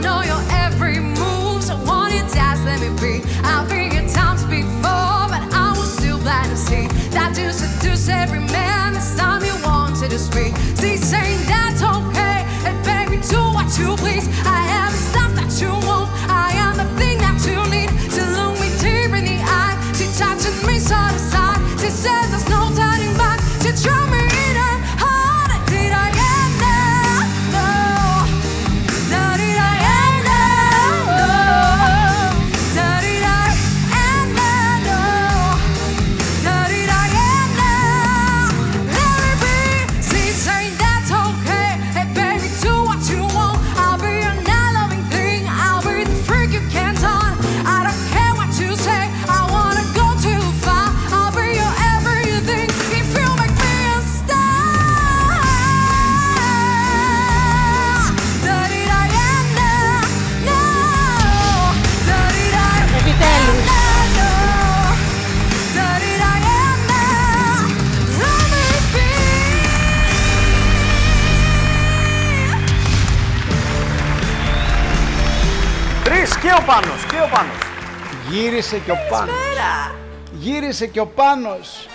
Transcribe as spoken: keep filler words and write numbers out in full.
know your every move, so won't you dance, let me be. I've been here times before, but I was still blind to see that you seduce every man. This time you wanted to speak. See, saying that's okay, and baby, do what you please. I am the stuff that you want, I am the thing that you need. To look me deep in the eye, she touches me side to side. She says there's no turning back. She drew me in her heart. Did I end up? No. Did I end up? No. Did I end up? No. Did I end up? Let me be. She's saying that's okay. Hey baby, do what you want. I'll be your not-loving thing. I'll be the freak you can't turn. I don't care what you say. I wanna go too far. I'll be your everything if you make me a star. Did I end up? No. Did I end up? No. Did I end up? Let me be. Τρεις και ο Πάνος, και ο Πάνος. Γύρισε και ο Πάνος. Πέρα. Γύρισε και ο Πάνος.